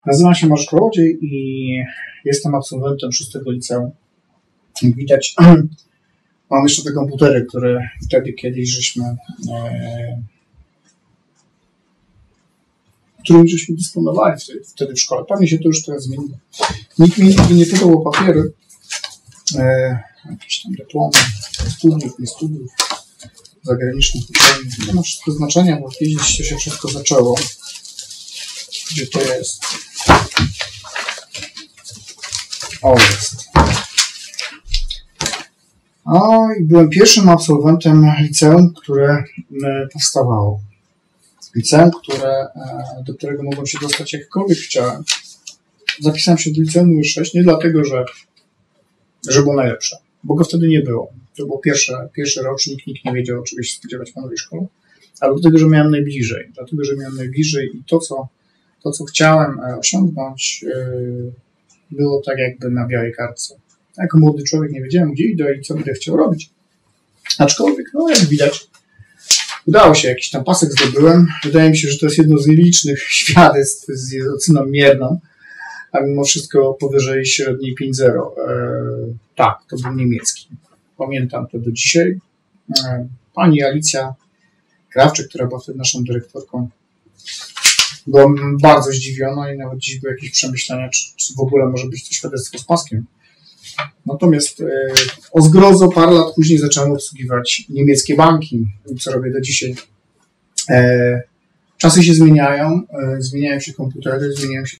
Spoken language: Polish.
Nazywam się Mariusz Kołodziej i jestem absolwentem 6. liceum. Jak widać, mam jeszcze te komputery, które wtedy kiedyś którymi żeśmy dysponowali wtedy w szkole. Pewnie się to już teraz zmieniło. Nikt mi nigdy nie pytał o papiery, jakieś tam dyplomy, studiów, nie studiów, zagranicznych uczelni. Nie ma wszystko znaczenia, bo kiedyś się wszystko zaczęło. Gdzie to jest? O, jest. I byłem pierwszym absolwentem liceum, które powstawało. Liceum, do którego mogłem się dostać jakkolwiek chciałem. Zapisałem się do liceum numer 6 nie dlatego, że było najlepsze, bo go wtedy nie było. To był pierwszy rocznik, nikt nie wiedział, czego się spodziewać w nowej szkole, ale dlatego, że miałem najbliżej. I to, co chciałem osiągnąć, było tak jakby na białej kartce. Jako młody człowiek nie wiedziałem, gdzie idę i co będę chciał robić. Aczkolwiek, jak widać, udało się, jakiś tam pasek zdobyłem. Wydaje mi się, że to jest jedno z nielicznych świadectw z oceną mierną, a mimo wszystko powyżej średniej 5.0. Tak, to był niemiecki. Pamiętam to do dzisiaj. Pani Alicja Krawczyk, która była wtedy naszą dyrektorką, była bardzo zdziwiona i nawet dziś były jakieś przemyślenia, czy w ogóle może być to świadectwo z paskiem. Natomiast o zgrozo parę lat później zacząłem obsługiwać niemieckie banki, co robię do dzisiaj. Czasy się zmieniają się komputery, zmieniają się